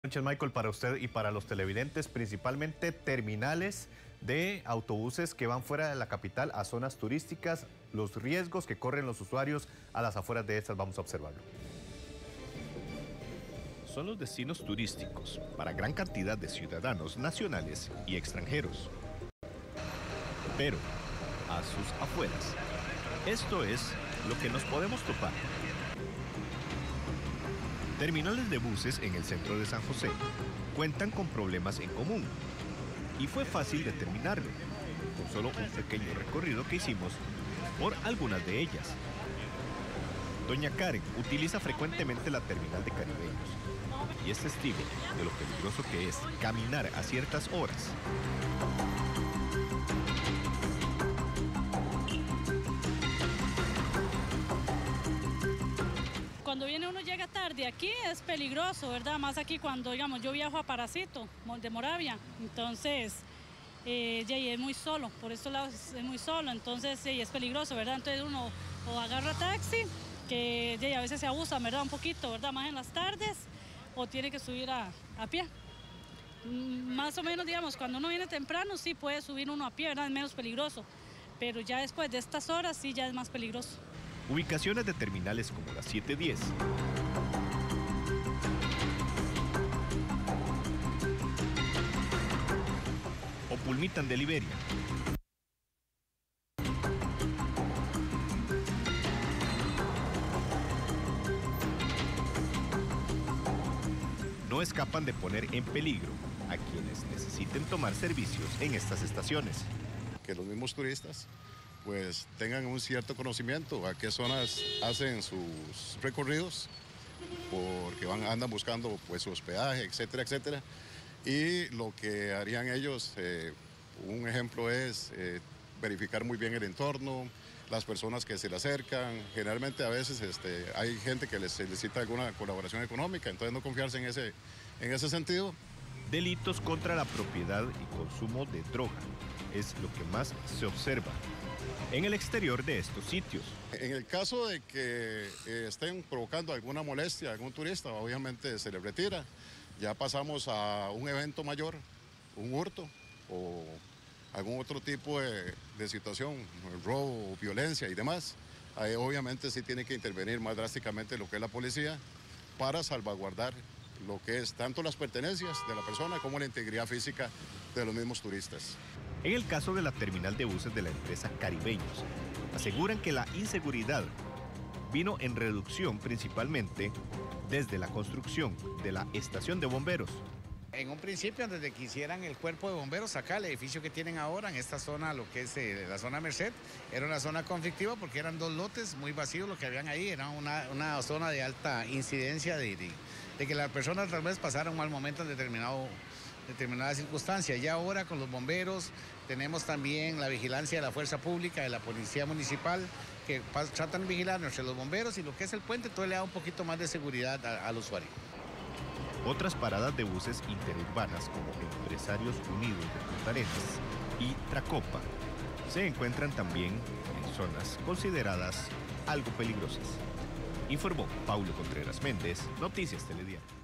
Buenas noches, Michael, para usted y para los televidentes, principalmente terminales de autobuses que van fuera de la capital a zonas turísticas, los riesgos que corren los usuarios a las afueras de estas, vamos a observarlo. Son los destinos turísticos para gran cantidad de ciudadanos nacionales y extranjeros. Pero a sus afueras, esto es lo que nos podemos topar. Terminales de buses en el centro de San José cuentan con problemas en común y fue fácil determinarlo con solo un pequeño recorrido que hicimos por algunas de ellas. Doña Karen utiliza frecuentemente la terminal de Caribeños y es testigo de lo peligroso que es caminar a ciertas horas. Cuando viene uno llega tarde aquí es peligroso, ¿verdad? Más aquí cuando, digamos, yo viajo a Paracito, de Moravia, entonces es muy solo, por estos lados es muy solo, entonces es peligroso, ¿verdad? Entonces uno o agarra taxi, que a veces se abusa, ¿verdad? Un poquito, ¿verdad? Más en las tardes, o tiene que subir a pie. Más o menos, digamos, cuando uno viene temprano sí puede subir uno a pie, ¿verdad? Es menos peligroso, pero ya después de estas horas sí ya es más peligroso. Ubicaciones de terminales como la 710, o Pulmitan de Liberia, no escapan de poner en peligro a quienes necesiten tomar servicios en estas estaciones. Que los mismos turistas pues tengan un cierto conocimiento a qué zonas hacen sus recorridos, porque andan buscando pues su hospedaje, etcétera, etcétera. Y lo que harían ellos, un ejemplo es verificar muy bien el entorno, las personas que se le acercan. Generalmente a veces hay gente que les necesita alguna colaboración económica, entonces no confiarse en ese sentido. Delitos contra la propiedad y consumo de droga es lo que más se observa en el exterior de estos sitios. En el caso de que estén provocando alguna molestia a algún turista, obviamente se le retira. Ya pasamos a un evento mayor, un hurto o algún otro tipo de situación, robo, violencia y demás. Ahí obviamente sí tiene que intervenir más drásticamente lo que es la policía para salvaguardar lo que es tanto las pertenencias de la persona como la integridad física de los mismos turistas. En el caso de la terminal de buses de la empresa Caribeños, aseguran que la inseguridad vino en reducción principalmente desde la construcción de la estación de bomberos. En un principio, desde que hicieran el cuerpo de bomberos acá, el edificio que tienen ahora en esta zona, lo que es la zona Merced, era una zona conflictiva porque eran dos lotes muy vacíos lo que habían ahí, era una zona de alta incidencia de que las personas tal vez pasaran un mal momento en determinada circunstancia. Ya ahora con los bomberos tenemos también la vigilancia de la fuerza pública, de la policía municipal, que tratan de vigilar entre los bomberos y lo que es el puente, todo le da un poquito más de seguridad al usuario. Otras paradas de buses interurbanas como Empresarios Unidos de Punta Arenas y Tracopa se encuentran también en zonas consideradas algo peligrosas. Informó Paulo Contreras Méndez, Noticias Telediario.